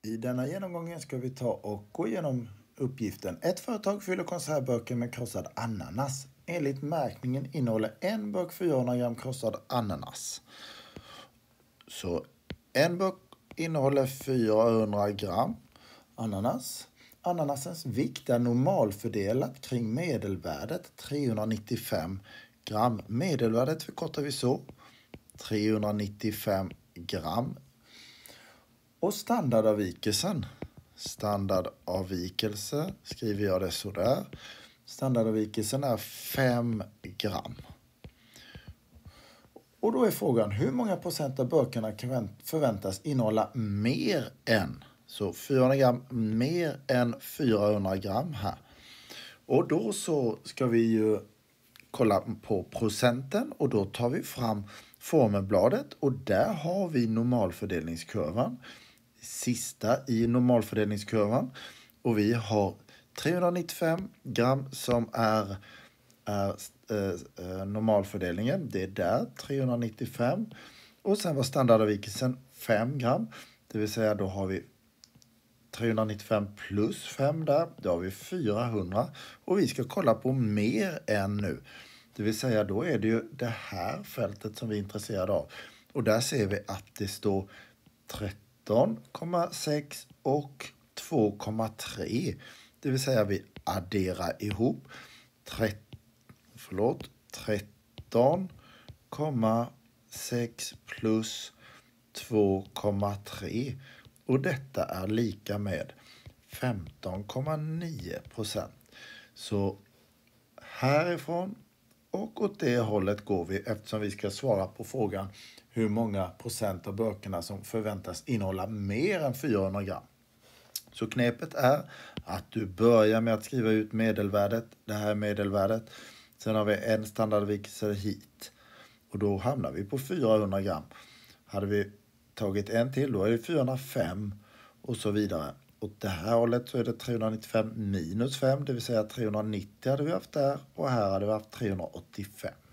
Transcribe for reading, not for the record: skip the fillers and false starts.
I denna genomgången ska vi ta och gå igenom uppgiften. Ett företag fyller konservburkar med krossad ananas. Enligt märkningen innehåller en burk 400 gram krossad ananas. Så en burk innehåller 400 gram ananas. Ananasens vikt är normalfördelat kring medelvärdet 395 gram. Medelvärdet förkortar vi så. 395 gram. Och standardavvikelsen. Standardavvikelse skriver jag det så där. Standardavvikelsen är 5 gram. Och då är frågan, hur många procent av burkarna förväntas innehålla mer än? Så 400 gram mer än 400 gram här. Och då så ska vi ju kolla på procenten och då tar vi fram formelbladet och där har vi normalfördelningskurvan. Sista i normalfördelningskurvan och vi har 395 gram som är normalfördelningen. Det är där 395 och sen var standardavvikelsen 5 gram. Det vill säga då har vi 395 plus 5 där. Då har vi 400 och vi ska kolla på mer än nu. Det vill säga då är det ju det här fältet som vi är intresserade av. Och där ser vi att det står 13,6 och 2,3. Det vill säga vi adderar ihop 13,6 plus 2,3. Och detta är lika med 15,9%. Så härifrån och åt det hållet går vi eftersom vi ska svara på frågan hur många procent av burkarna som förväntas innehålla mer än 400 gram. Så knepet är att du börjar med att skriva ut medelvärdet. Det här är medelvärdet. Sen har vi en standardavvikelse hit. Och då hamnar vi på 400 gram. Hade vi tagit en till då är det 405 och så vidare. Och det här hållet så är det 395 minus 5. Det vill säga 390 hade vi haft där och här hade vi haft 385.